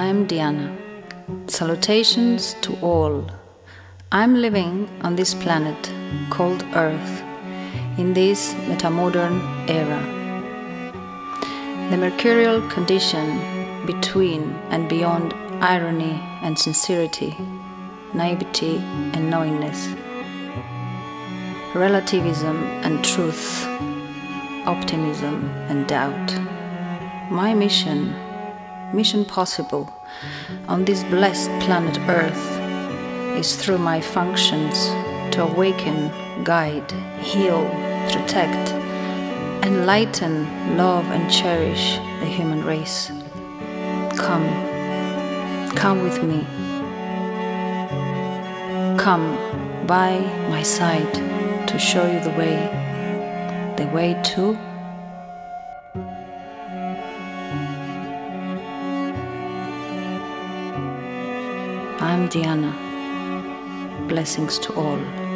I'm Diana. Salutations to all. I'm living on this planet called Earth in this metamodern era. The mercurial condition between and beyond irony and sincerity, naivety and knowingness, relativism and truth, optimism and doubt. My mission possible on this blessed planet Earth is through my functions to awaken, guide, heal, protect, enlighten, love and cherish the human race. Come with me. Come by my side to show you the way to I'm Diana. Blessings to all.